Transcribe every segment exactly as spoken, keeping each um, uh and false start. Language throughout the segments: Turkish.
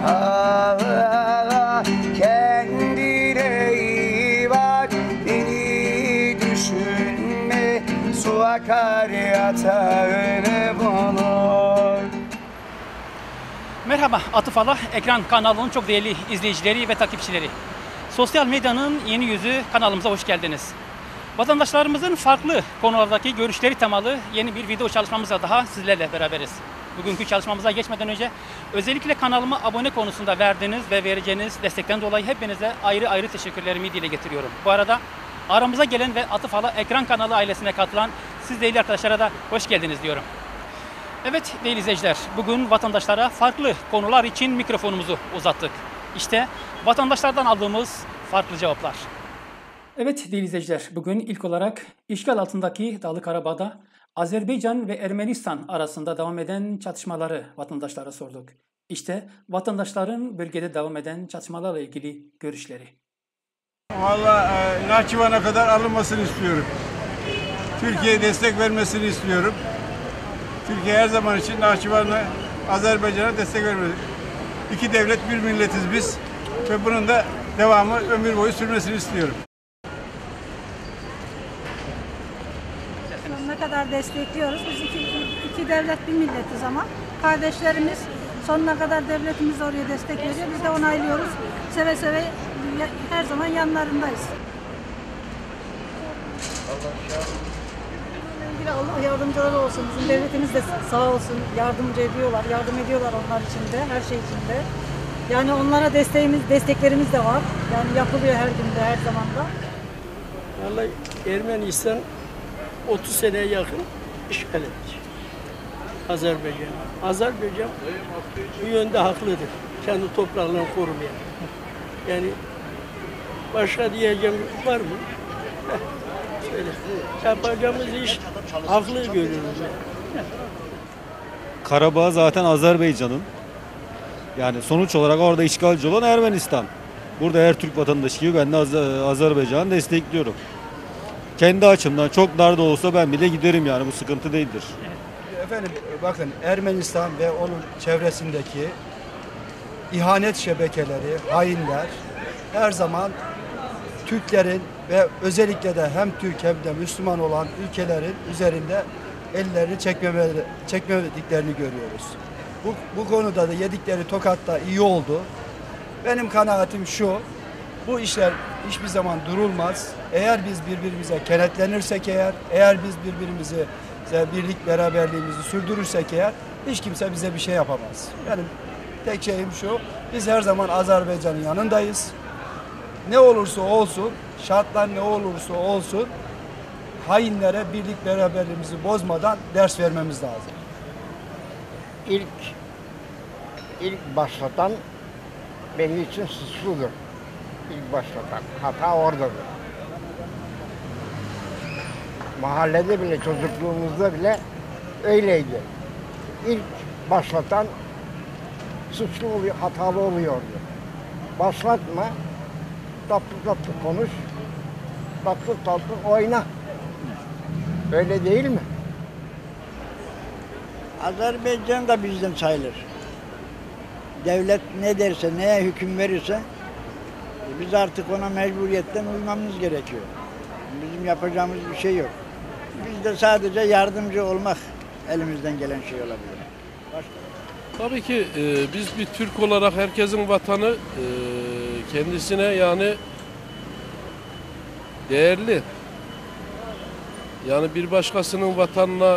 Ah, ah, kendine iyi bak, beni düşünme, su akar yatağını bulur. Merhaba Atıf Ekran kanalının çok değerli izleyicileri ve takipçileri. Sosyal medyanın yeni yüzü kanalımıza hoş geldiniz. Vatandaşlarımızın farklı konulardaki görüşleri temalı yeni bir video çalışmamızla daha sizlerle beraberiz. Bugünkü çalışmamıza geçmeden önce özellikle kanalıma abone konusunda verdiğiniz ve vereceğiniz destekten dolayı hepinize ayrı ayrı teşekkürlerimi dile getiriyorum. Bu arada aramıza gelen ve Atıf Ekran kanalı ailesine katılan siz değerli arkadaşlara da hoş geldiniz diyorum. Evet değerli izleyiciler, bugün vatandaşlara farklı konular için mikrofonumuzu uzattık. İşte vatandaşlardan aldığımız farklı cevaplar. Evet değerli izleyiciler, bugün ilk olarak işgal altındaki Dağlı Karabağ'da Azerbaycan ve Ermenistan arasında devam eden çatışmaları vatandaşlara sorduk. İşte vatandaşların bölgede devam eden çatışmalarla ilgili görüşleri. Vallahi e, Nahçıvan'a kadar alınmasını istiyorum. Türkiye'ye destek vermesini istiyorum. Türkiye her zaman için Nahçıvan'a, Azerbaycan'a destek vermeli. İki devlet, bir milletiz biz ve bunun da devamı ömür boyu sürmesini istiyorum. Sonuna kadar destekliyoruz. Biz iki, iki devlet, bir milletiz ama kardeşlerimiz sonuna kadar devletimiz oraya destek veriyor. Biz de onaylıyoruz. Seve seve her zaman yanlarındayız. Allah yardımcıları olsun. Bizim devletimiz de sağ olsun. Yardımcı ediyorlar. Yardım ediyorlar onlar için de. Her şey için de. Yani onlara desteğimiz, desteklerimiz de var. Yani yapılıyor her günde, her zamanda. Vallahi Ermenistan otuz seneye yakın işgal etmiş Azerbaycan. Azerbaycan bu yönde haklıdır. Kendi topraklarını korumaya. Yani başka diyeceğim var mı? Söyle. Yapacağımız iş haklı görüyoruz. Yani. Karabağ zaten Azerbaycan'ın. Yani sonuç olarak orada işgalci olan Ermenistan. Burada her Türk vatandaşı gibi ben de Az Azerbaycan'ı destekliyorum. Kendi açımdan çok dar da olsa ben bile giderim yani bu sıkıntı değildir. Efendim bakın Ermenistan ve onun çevresindeki ihanet şebekeleri, hainler her zaman Türklerin ve özellikle de hem Türk hem de Müslüman olan ülkelerin üzerinde ellerini çekmemeli, çekmediklerini görüyoruz. Bu, bu konuda da yedikleri tokatta iyi oldu. Benim kanaatim şu, bu işler hiçbir zaman durulmaz. Eğer biz birbirimize kenetlenirsek eğer, eğer biz birbirimizi birlik beraberliğimizi sürdürürsek eğer hiç kimse bize bir şey yapamaz. Benim tek şeyim şu, biz her zaman Azerbaycan'ın yanındayız. Ne olursa olsun, şartlar ne olursa olsun hainlere birlik beraberliğimizi bozmadan ders vermemiz lazım. İlk ilk başlatan benim için suçludur. İlk başlatan. Hata oradadır. Mahallede bile, çocukluğumuzda bile öyleydi. İlk başlatan suçlu oluyor, hatalı oluyordu. Başlatma, tatlı tatlı konuş, tatlı tatlı oyna. Öyle değil mi? Azerbaycan da bizden sayılır. Devlet ne derse, neye hüküm verirse biz artık ona mecburiyetten uymamız gerekiyor. Bizim yapacağımız bir şey yok. Biz de sadece yardımcı olmak elimizden gelen şey olabilir. Başka? Tabii ki e, biz bir Türk olarak herkesin vatanı e, kendisine yani değerli. Yani bir başkasının vatanına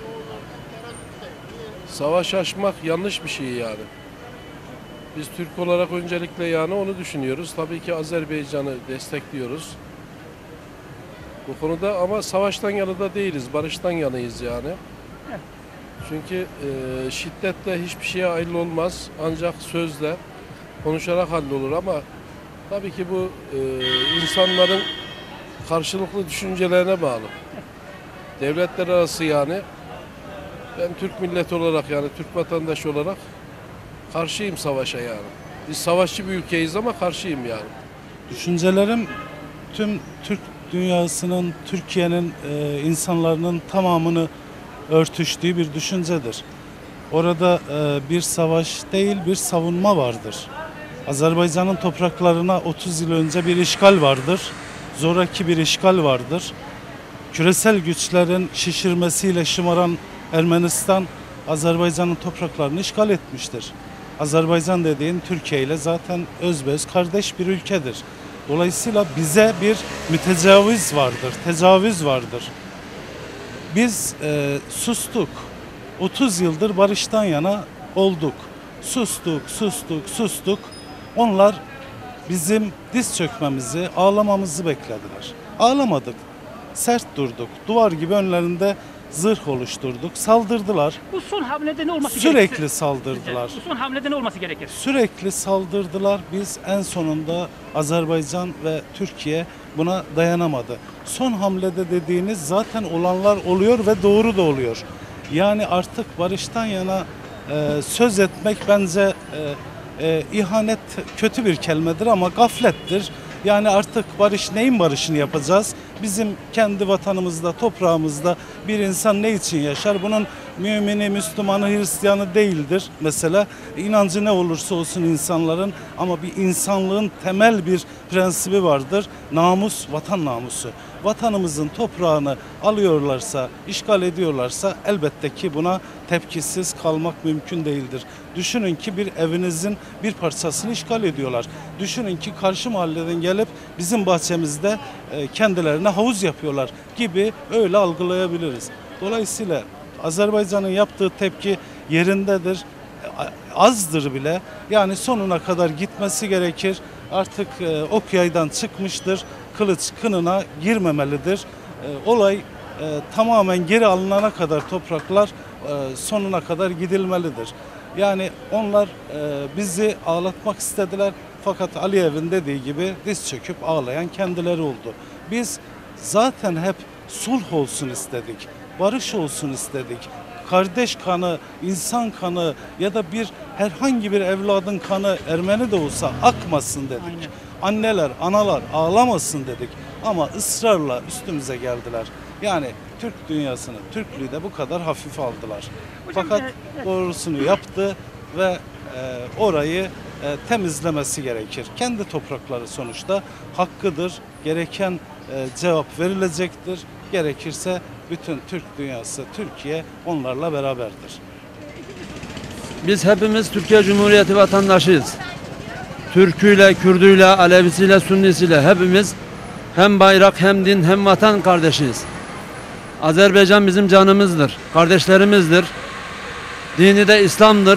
savaş açmak yanlış bir şey yani. Biz Türk olarak öncelikle yani onu düşünüyoruz. Tabii ki Azerbaycan'ı destekliyoruz. Bu konuda ama savaştan yana da değiliz, barıştan yanayız yani. Çünkü e, şiddetle hiçbir şeye hayırlı olmaz. Ancak sözle, konuşarak hallolur ama tabii ki bu e, insanların karşılıklı düşüncelerine bağlı. Devletler arası yani ben Türk milleti olarak yani Türk vatandaşı olarak karşıyım savaşa yani. Biz savaşçı bir ülkeyiz ama karşıyım yani. Düşüncelerim tüm Türk dünyasının, Türkiye'nin e, insanların tamamını örtüştüğü bir düşüncedir. Orada e, bir savaş değil, bir savunma vardır. Azerbaycan'ın topraklarına otuz yıl önce bir işgal vardır. Zoraki bir işgal vardır. Küresel güçlerin şişirmesiyle şımaran Ermenistan, Azerbaycan'ın topraklarını işgal etmiştir. Azerbaycan dediğin Türkiye ile zaten özbeöz kardeş bir ülkedir. Dolayısıyla bize bir mütecaviz vardır, tecavüz vardır. Biz e, sustuk. otuz yıldır barıştan yana olduk. Sustuk, sustuk, sustuk. Onlar bizim diz çökmemizi, ağlamamızı beklediler. Ağlamadık. Sert durduk. Duvar gibi önlerinde zırh oluşturduk. Saldırdılar. Bu son hamlede ne olması Sürekli gerekir? saldırdılar. Bu son hamlede ne olması gerekir? Sürekli saldırdılar. Biz en sonunda Azerbaycan ve Türkiye buna dayanamadı. Son hamlede dediğiniz zaten olanlar oluyor ve doğru da oluyor. Yani artık barıştan yana e, söz etmek bence e, e, ihanet kötü bir kelimedir ama gaflettir. Yani artık barış, neyin barışını yapacağız? Bizim kendi vatanımızda, toprağımızda bir insan ne için yaşar? Bunun mümini, Müslümanı, Hristiyanı değildir. Mesela inancı ne olursa olsun insanların, ama bir insanlığın temel bir prensibi vardır. Namus, vatan namusu. Vatanımızın toprağını alıyorlarsa, işgal ediyorlarsa elbette ki buna tepkisiz kalmak mümkün değildir. Düşünün ki bir evinizin bir parçasını işgal ediyorlar. Düşünün ki karşı mahalleden gelip bizim bahçemizde kendilerine havuz yapıyorlar gibi öyle algılayabiliriz. Dolayısıyla Azerbaycan'ın yaptığı tepki yerindedir, azdır bile. Yani sonuna kadar gitmesi gerekir. Artık ok yaydan çıkmıştır. Kılıç kınına girmemelidir. Olay tamamen geri alınana kadar topraklar sonuna kadar gidilmelidir. Yani onlar bizi ağlatmak istediler. Fakat Aliyev'in dediği gibi diz çöküp ağlayan kendileri oldu. Biz zaten hep sulh olsun istedik, barış olsun istedik. Kardeş kanı, insan kanı ya da bir herhangi bir evladın kanı Ermeni de olsa akmasın dedik. Aynen. Anneler, analar ağlamasın dedik. Ama ısrarla üstümüze geldiler. Yani Türk dünyasını, Türklüğü de bu kadar hafife aldılar. Hocam, Fakat evet. doğrusunu yaptı ve e, orayı e, temizlemesi gerekir. Kendi toprakları sonuçta hakkıdır. Gereken e, cevap verilecektir. Gerekirse bütün Türk dünyası, Türkiye onlarla beraberdir. Biz hepimiz Türkiye Cumhuriyeti vatandaşıyız. Türküyle, Kürdüyle, Alevisiyle, Sünnisiyle hepimiz hem bayrak, hem din, hem vatan kardeşiyiz. Azerbaycan bizim canımızdır, kardeşlerimizdir. Dini de İslam'dır.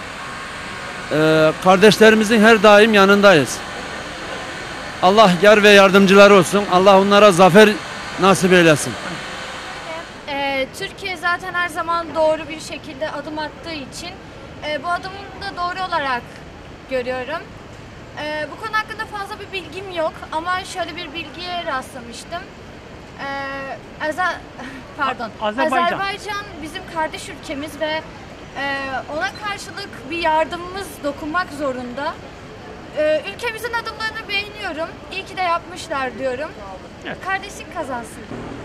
Ee, kardeşlerimizin her daim yanındayız. Allah yar ve yardımcıları olsun. Allah onlara zafer nasip eylesin. Ee, Türkiye zaten her zaman doğru bir şekilde adım attığı için e, bu adımı da doğru olarak görüyorum. E, bu konu hakkında fazla bir bilgim yok ama şöyle bir bilgiye rastlamıştım. E, Azer pardon, Azerbaycan. Azerbaycan bizim kardeş ülkemiz ve e, ona karşılık bir yardımımız dokunmak zorunda. E, ülkemizin adımlarını beğeniyorum. İyi ki de yapmışlar diyorum. Evet. Kardeşlik kazansın.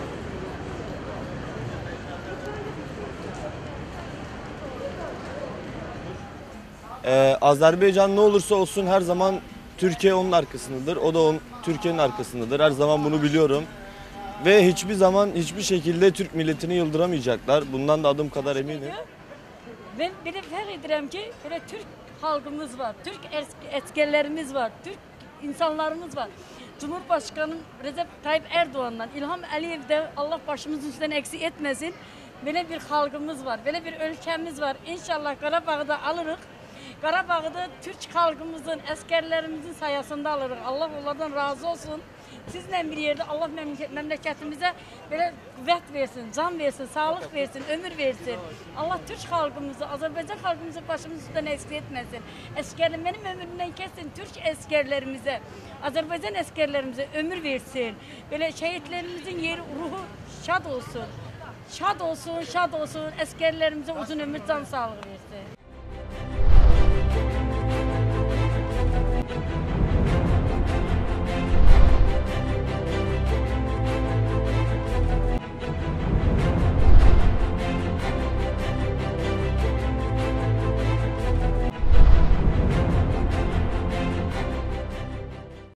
Ee, Azerbaycan ne olursa olsun her zaman Türkiye onun arkasındadır. O da onun, Türkiye'nin arkasındadır. Her zaman bunu biliyorum. Ve hiçbir zaman hiçbir şekilde Türk milletini yıldıramayacaklar. Bundan da adım kadar eminim. Ben bile fer ederim ki böyle Türk halkımız var, Türk askerlerimiz var, Türk insanlarımız var. Cumhurbaşkanı Recep Tayyip Erdoğan'dan, İlham Aliyev'de Allah başımızın üstünden eksik etmesin. Böyle bir halkımız var, böyle bir ülkemiz var. İnşallah Karabağ'da alırız. Karabağ'da Türk halkımızın, askerlerimizin sayesinde alırız. Allah onlardan razı olsun. Sizinle bir yerde Allah memleketimize böyle kuvvet versin, can versin, sağlık versin, ömür versin. Allah Türk halkımızı, Azerbaycan halkımızı başımızın üstünden eksik etmesin. Askerlerim benim ömrümden kesin Türk askerlerimize, Azerbaycan askerlerimize ömür versin. Böyle şehitlerimizin yeri, ruhu şad olsun. Şad olsun, şad olsun. Askerlerimize uzun ömür, can sağlığı versin.